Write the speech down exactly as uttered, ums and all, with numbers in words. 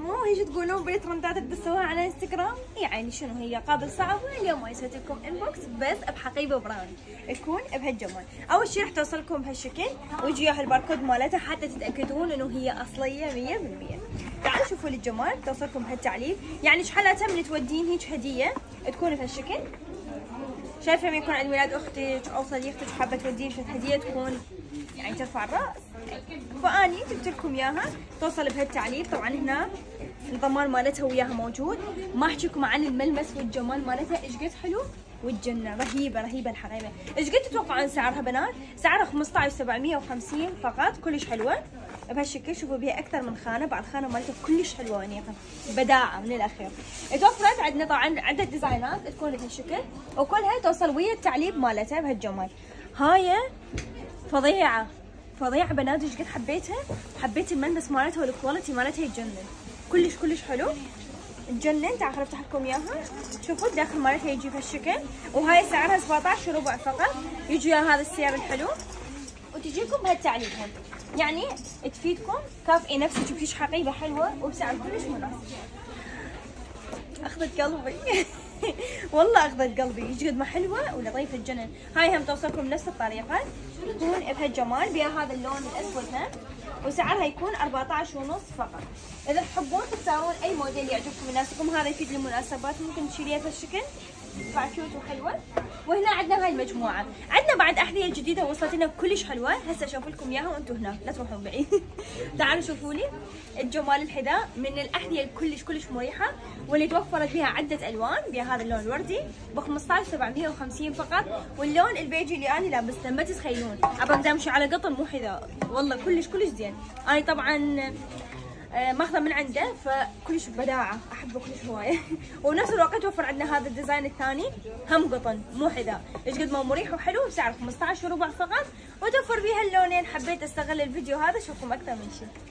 مو هيش تقولون بالترندات اللي تسووها على انستغرام؟ يعني شنو هي قابل صعبه. اليوم ما سويت لكم انبوكس بس بحقيبه براون تكون بهالجمال. اول شيء راح توصلكم بهالشكل ويجي وياها الباركود مالتها حتى تتاكدون انه هي اصليه مية بالمية. تعالوا شوفوا لي الجمال. توصلكم بهالتعليق، يعني شحالاتها من تودين هيك هديه تكون بهالشكل. شايفه لما يكون عيد ميلاد اختك او صديقتك حابه تودين شي هديه تكون يعني ترفع الراس، فاني جبت لكم اياها. توصل بهالتعليق. طبعا هنا الضمان مالتها وياها موجود. ما احكيكم عن الملمس والجمال مالتها ايش قد حلو والجنه. رهيبه رهيبه الحقيبه. ايش قد تتوقعون سعرها بنات؟ سعرها خمسة عشر وسبعمية وخمسين فقط. كلش حلوه بهالشكل. شوفوا بيها اكثر من خانه. بعد خانه مالتها كلش حلوه ونيقه بداعه من الاخير. توفرت عندنا طبعا عده ديزاينات تكون بهالشكل وكلها توصل ويا التعليق مالتها بهالجمال. هاي فظيعه فظيعه بنات. ايش قد حبيتها. حبيت الملمس مالتها والكواليتي مالتها يتجنن. كلش كلش حلو تجنن. تعال خليني افتح لكم اياها. شوفوا الداخل مالتها يجي بهالشكل وهاي سعرها سبعة عشر وربع فقط. يجي وياها هذا السعر الحلو وتجيكم بهالتعليق هم. يعني تفيدكم. كافئي نفسك بشي حقيبه حلوه وبسعر كلش مناسب. اخذت قلبي والله اخذت قلبي. ايش قد ما حلوه ولطيفه تجنن. هاي هم توصلكم بنفس الطريقه تكون بهالجمال بها هذا اللون الاسود هم وسعرها يكون أربعة عشر ونص فقط. اذا تحبون تختارون اي موديل يعجبكم يناسبكم. هذا يفيد للمناسبات ممكن تشيليها بهالشكل تطلع كيوت وحلوه. وهنا عندنا هاي المجموعه. عندنا بعد احذيه جديده وصلت لنا كلش حلوه. هسه اشوف لكم اياها وانتم هناك لا تروحون بعيد. تعالوا شوفوا لي الجمال. الحذاء من الاحذيه الكلش كلش مريحه واللي توفرت بها عده الوان. بها هذا اللون الوردي ب خمسة عشر سبعمية وخمسين فقط. واللون البيجي اللي انا لابسته ما تتخيلون ابى امشي على قطن مو حذاء. والله كلش كلش زين. انا طبعا ماخذه من عنده فكلش بداعه. احبه كلش هوايه. ونفس الوقت توفر عندنا هذا الديزاين الثاني هم قطن مو حذاء. ايش قد ما مريح وحلو بسعر خمسة عشر وربع فقط وتوفر بيها اللونين. حبيت استغل الفيديو هذا اشوفكم اكثر من شيء.